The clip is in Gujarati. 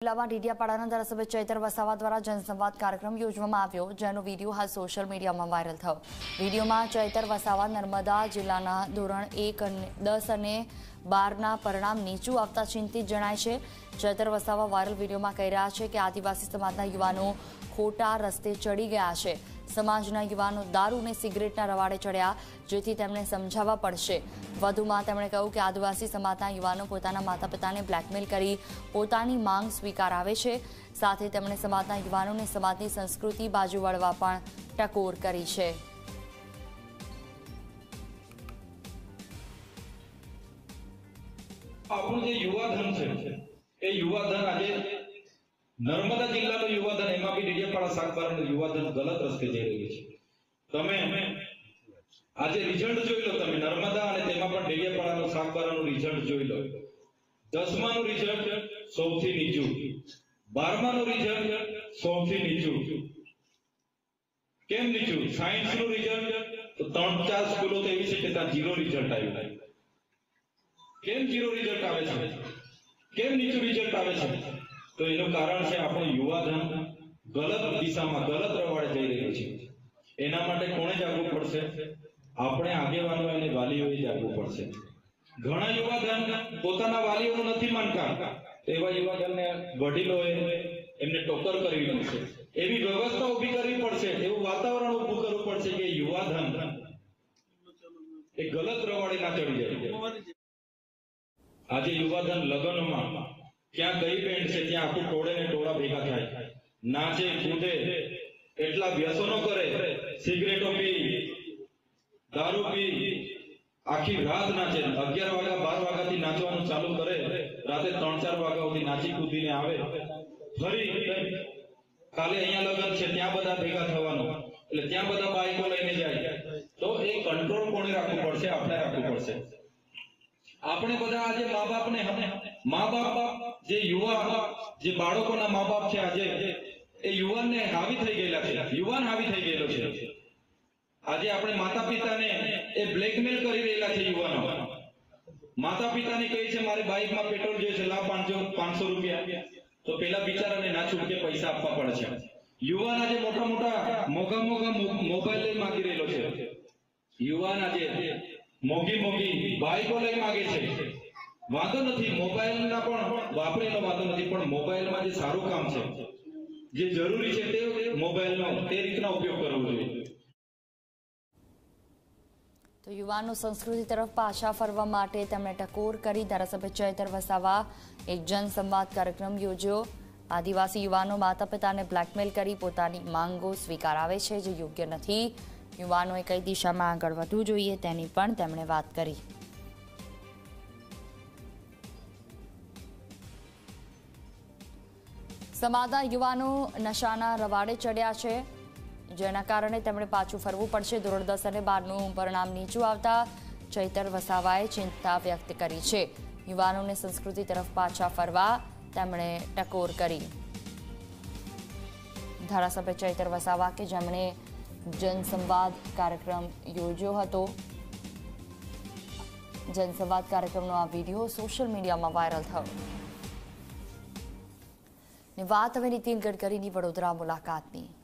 જિલ્લામાં ડીડિયાપાડાના ધારાસભ્ય ચૈતર વસાવા દ્વારા જનસંવાદ કાર્યક્રમ યોજવામાં આવ્યો, જેનો વિડીયો હાલ સોશિયલ મીડિયામાં વાયરલ થયો। વિડીયોમાં ચૈતર વસાવા નર્મદા જિલ્લાના ધોરણ 1, 10 અને 12ના પરિણામ નીચું આવતા ચિંતિત જણાય છે। ચૈતર વસાવા વાયરલ વિડીયોમાં કહી રહ્યા છે કે આદિવાસી સમાજના યુવાનો ખોટા રસ્તે ચડી ગયા છે। સમાજના યુવાનો દારૂ અને સિગરેટના રવાડે ચડ્યા, જેથી તેમને સમજાવવા પડશે। વધુમાં તેમણે કહ્યું કે આદિવાસી સમાજના યુવાનો પોતાના માતા પિતાને બ્લેકમેલ કરી પોતાની માંગ સ્વીકારાવે છે। સાથે તેમણે સમાજના યુવાનોને સમાજની સંસ્કૃતિ બાજુ વળવા પણ ટકોર કરી છે। આપણું જે યુવાધન છે એ યુવાધન આજે નર્મદા જિલ્લાનો યુવાધન, એમાં બી ડીડિયાપાડા શાકબારનું યુવાધન ગલત રસ્તે જઈ રહ્યું છે। તમે આજે રિઝલ્ટ જોઈ લો, તમે નર્મદા અને તેમાં પણ ડીડિયાપાડાનું શાકબારનું રિઝલ્ટ જોઈ લો। 10માનું રિઝલ્ટ સૌથી નીચું, 12માનું રિઝલ્ટ સૌથી નીચું। કેમ નીચું? સાયન્સનું રિઝલ્ટ તો 3-4 સ્કૂલો તો એવી છે કે ત્યાં 0 રિઝલ્ટ આવ્યું। કેમ 0 રિઝલ્ટ આવે છે? કેમ નીચું રિઝલ્ટ આવે છે? તો એનું કારણ છે આપણું યુવાધન ગલત દિશામાં, ગલત રવાડે જઈ રહ્યું છે। એના માટે કોણે જાગવું પડશે? આપણે આગેવાનો અને વાલીઓએ જાગવું પડશે। ઘણા યુવાધન પોતાના વાલીઓનું નથી માનતા, એવા યુવાધનને વડીલોએ એમને ટોકર કરવી પડશે, એવી વ્યવસ્થા ઊભી કરવી પડશે, એવું વાતાવરણ ઊભું કરવું પડશે કે યુવાધન એ ગલત રવાડે ના ચડી જાય। આજે યુવાધન લગ્નમાં ક્યાં ગઈ બેન્ડ છે ત્યાં આખું ટોળે ને ટોળા ભેગા થાય, નાચે કૂદે, એટલા વ્યસનો કરે, સિગરેટો પી, દારૂ પી, આખી રાત નાચે। 11 વાગ્યા 12 વાગ્યાથી નાચવાનું ચાલુ કરે, રાતે 3-4 વાગ્યા સુધી નાચી કૂદીને આવે, ફરી કાલે અહીંયા લગ્ન છે ત્યાં બધા ભેગા થવાનું, એટલે ત્યાં બધા બાઈકો લઈને જાય। તો એ કંટ્રોલ કોણે રાખવું પડશે? આપણે રાખવું પડશે। આપણે બધા આજે મા બાપ જે યુવા, જે બાળકોના મા બાપ છે, આજે એ યુવાનને હાવી થઈ ગયેલા છે, યુવાન હાવી થઈ ગયેલો છે। આજે આપણે માતા પિતાને એ બ્લેકમેલ કરી રહેલા છે યુવાનો। માતા પિતાને કહે છે મારે બાઇકમાં પેટ્રોલ જોઈએ છે, લા 500 રૂપિયા, તો પેલા બિચારાને ના છૂટકે પૈસા આપવા પડે છે। યુવાન આજે મોટા મોઘા મોબાઈલ લઈ માંગી રહેલો છે। યુવાન આજે મોગી બાઈકો લઈ માંગે છે। વાંધો નથી, મોબાઈલના પણ વાપરેલો વાંધો નથી, પણ મોબાઈલમાં જે સારું કામ છે, જે જરૂરી છે, તે મોબાઈલનો તે રીતના ઉપયોગ કરવો જોઈએ। તો યુવાનો સંસ્કૃતિ તરફ પાછા ફરવા માટે તેમણે ટકોર કરી। ધારાસભ્ય ચૈતર વસાવા એક જનસંવાદ કાર્યક્રમ યોજ્યો। આદિવાસી યુવાનો માતા પિતાને બ્લેકમેલ કરી પોતાની માંગો સ્વીકારાવે છે, જે યોગ્ય નથી। યુવાનોએ કઈ દિશામાં આગળ વધવું જોઈએ તેની પણ તેમણે વાત કરી। સમાજના યુવાનો નશાના રવાડે ચડ્યા છે, જેના કારણે તેમણે પાછું ફરવું પડશે। ધોરણ 10 અને 12નું પરિણામ નીચું આવતા ચૈતર વસાવાએ ચિંતા વ્યક્ત કરી છે। યુવાનોને સંસ્કૃતિ તરફ પાછા ફરવા તેમણે ટકોર કરી। ધારાસભ્ય ચૈતર વસાવા કે જેમણે જનસંવાદ કાર્યક્રમ યોજ્યો હતો, જનસંવાદ કાર્યક્રમનો આ વિડીયો સોશિયલ મીડિયામાં વાયરલ થયો। વાત હવે નીતિન ગડકરીની વડોદરા મુલાકાતની।